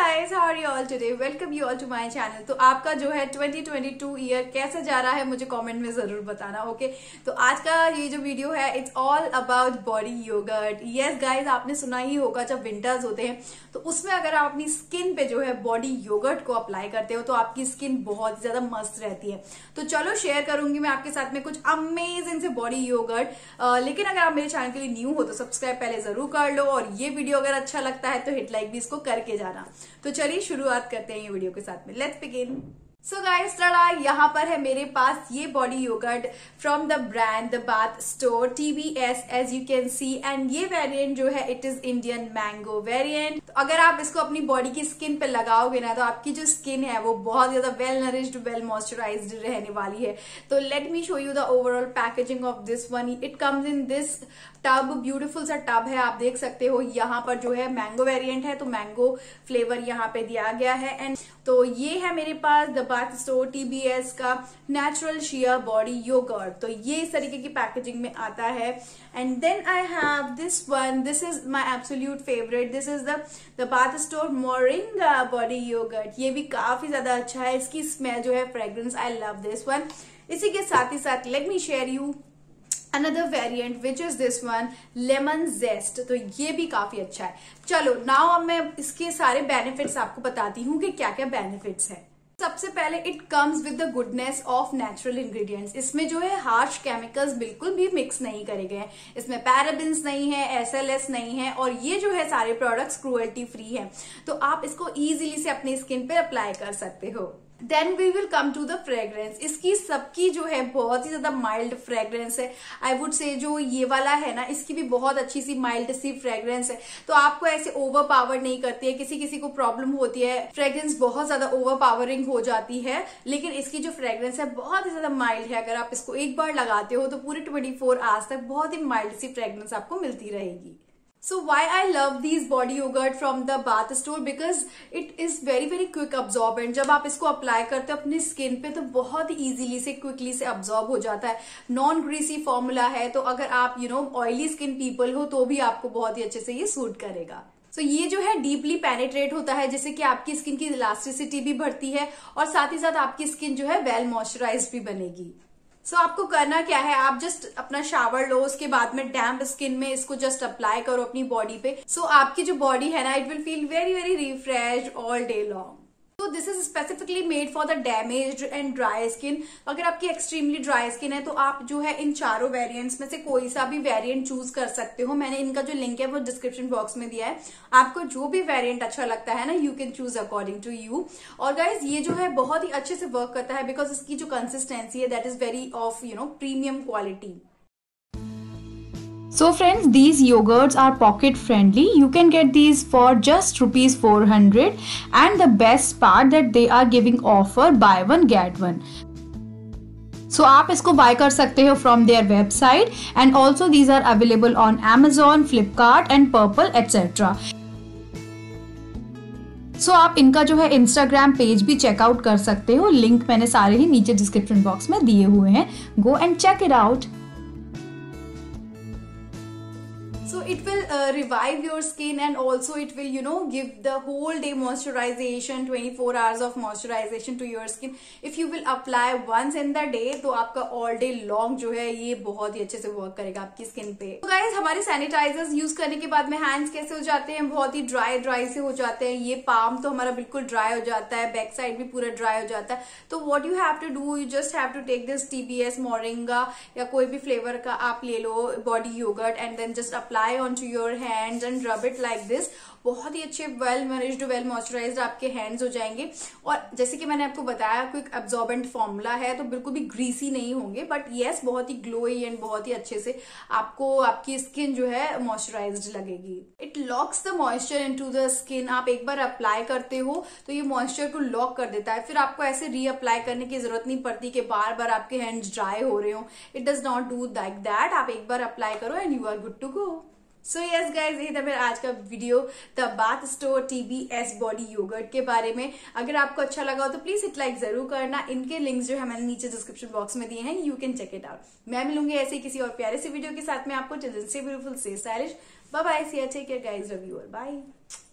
guys, how are you all today? Welcome you all to my channel। तो आपका जो है 2022 ईयर कैसे जा रहा है मुझे कमेंट में जरूर बताना। ओके तो आज का ये जो वीडियो है it's all about body yogurt. Yes guys, आपने सुना ही होगा जब विंटर्स होते हैं तो उसमें अगर आप अपनी स्किन पे जो है बॉडी योगर्ट को अप्लाई करते हो तो आपकी स्किन बहुत ज्यादा मस्त रहती है। तो चलो शेयर करूंगी मैं आपके साथ में कुछ अमेजिंग से बॉडी योगर्ट। लेकिन अगर आप मेरे चैनल के लिए न्यू हो तो सब्सक्राइब पहले जरूर कर लो और ये वीडियो अगर अच्छा लगता है तो हिट लाइक भी इसको करके जाना। तो चलिए शुरुआत करते हैं ये वीडियो के साथ में। Let's begin. सो गाइस, यहाँ पर है मेरे पास ये body yogurt from the brand the bath store TBS as you can see. And ये वेरिएंट जो है it is Indian mango variant. तो अगर आप इसको अपनी बॉडी की स्किन पे लगाओगे ना तो आपकी जो स्किन है वो बहुत ज्यादा वेल नरिश्ड वेल मॉइस्चराइज्ड रहने वाली है। तो let me show you the overall packaging of this one. It comes in this tub, beautiful सा टब है, आप देख सकते हो। यहाँ पर जो है मैंगो वेरिएंट है तो मैंगो फ्लेवर यहाँ पे दिया गया है। एंड तो ये है मेरे पास द बाथ स्टोर TBS का नेचुरल शिया बॉडी योगर्ट। तो ये इस तरीके की पैकेजिंग में आता है। And then I have this one, this is my absolute favourite. This is the bath store moringa body yogurt. ये भी काफी ज्यादा अच्छा है, इसकी स्मेल जो है fragrance, I love this one. इसी के साथ ही साथ let me share you another variant which is this one lemon zest। तो ये भी काफी अच्छा है। चलो नाउ अब मैं इसके सारे बेनिफिट्स आपको बताती हूँ कि क्या क्या बेनिफिट्स है। सबसे पहले it comes with the goodness of natural ingredients. इसमें जो है हार्श केमिकल्स बिल्कुल भी मिक्स नहीं करे गए हैं। इसमें पैराबिन्स नहीं है, SLS नहीं है और ये जो है सारे प्रोडक्ट्स क्रुएल्टी फ्री है। तो आप इसको इजीली से अपनी स्किन पे अप्लाई कर सकते हो। Then we will come to the fragrance. इसकी सबकी जो है बहुत ही ज्यादा माइल्ड फ्रेग्रेंस है। आई वुड से जो ये वाला है ना इसकी भी बहुत अच्छी सी माइल्ड सी फ्रेग्रेंस है। तो आपको ऐसे ओवर पावर नहीं करती है। किसी किसी को प्रॉब्लम होती है, फ्रेग्रेंस बहुत ज्यादा ओवर पावरिंग हो जाती है, लेकिन इसकी जो फ्रेग्रेंस है बहुत ही ज्यादा माइल्ड है। अगर आप इसको एक बार लगाते हो तो पूरे 24 आवर्स तक बहुत ही माइल्ड सी फ्रेग्रेंस आपको मिलती रहेगी। So why I love these body yogurt from the bath store because it is very quick absorbent। जब आप इसको अप्लाई करते हो अपनी स्किन पे तो बहुत ही इजीली से क्विकली से अब्सॉर्ब हो जाता है। नॉन ग्रीसी फॉर्मूला है तो अगर आप ऑयली स्किन पीपल हो तो भी आपको बहुत ही अच्छे से ये सूट करेगा। तो ये जो है डीपली पेनिट्रेट होता है जिससे कि आपकी स्किन की इलास्टिसिटी भी बढ़ती है और साथ ही साथ आपकी स्किन जो है वेल मॉइस्चराइज्ड भी बनेगी। सो आपको करना क्या है, आप जस्ट अपना शावर लो, उसके बाद में डैम्प स्किन में इसको जस्ट अप्लाई करो अपनी बॉडी पे। सो आपकी जो बॉडी है ना it will feel very refreshed all day long. तो this is specifically made for the damaged and dry skin. अगर आपकी एक्सट्रीमली ड्राई स्किन है तो आप जो है इन चारों वेरिएंट्स में से कोई सा भी वेरिएंट चूज कर सकते हो। मैंने इनका जो लिंक है वो डिस्क्रिप्शन बॉक्स में दिया है। आपको जो भी वेरिएंट अच्छा लगता है ना you can choose according to you. और गाइज ये जो है बहुत ही अच्छे से वर्क करता है बिकॉज इसकी जो कंसिस्टेंसी है that is very of premium quality. So friends, these yogurts are pocket friendly. You can get these for just ₹400 and the best part that they are giving offer buy one get one. So आप इसको buy कर सकते हो from their website and also these are available on Amazon, Flipkart and Purple etc. So आप इनका जो है Instagram page भी चेकआउट कर सकते हो। लिंक मैंने सारे ही नीचे डिस्क्रिप्शन बॉक्स में दिए हुए हैं। Go and check it out. So it will revive your skin and also it will give the whole day moisturization, 24 hours of moisturization to your skin if you will apply once in the day। तो आपका all day long जो है ये बहुत ही अच्छे से work करेगा आपकी स्किन पे। तो गाइज हमारे सैनिटाइजर्स यूज करने के बाद में हैंड्स कैसे हो जाते हैं, बहुत ही ड्राई से हो जाते हैं। ये पाम तो हमारा बिल्कुल ड्राई हो जाता है, बैक साइड भी पूरा ड्राई हो जाता है। तो what you have to do, you just have to take this TBS moringa या कोई भी फ्लेवर का आप ले लो body yogurt and then just apply onto your hands and rub it like this। बहुत ही अच्छे वेल मैनेज्ड वेल मॉइस्चराइज्ड आपके हैंड्स हो जाएंगे। और जैसे कि मैंने आपको बताया क्विक एब्जॉर्बेंट फॉर्मूला है तो बिल्कुल भी ग्रीसी नहीं होंगे बट यस बहुत ही ग्लोई एंड बहुत ही अच्छे से आपको आपकी स्किन जो है मॉइस्चराइज्ड लगेगी। It locks the moisture into the skin. आप एक बार अप्लाई करते हो तो ये मॉइस्चर को लॉक कर देता है, फिर आपको ऐसे रीअप्लाई करने की जरूरत नहीं पड़ती कि बार बार आपके हैंड्स ड्राई हो रहे हो। It does not do like that. आप एक बार अप्लाई करो and you are good to go. So yes guys, ये था मेरा आज का video the bath store TBS body yogurt के बारे में। अगर आपको अच्छा लगा हो तो प्लीज हिट लाइक जरूर करना। इनके लिंक्स जो है मैंने नीचे डिस्क्रिप्शन बॉक्स में दिए हैं, you can check it out. मैं मिलूंगी ऐसे ही किसी और प्यारे से वीडियो के साथ में आपको। Till then stay beautiful, stay stylish, bye bye, see you, take care guys, love you all, bye.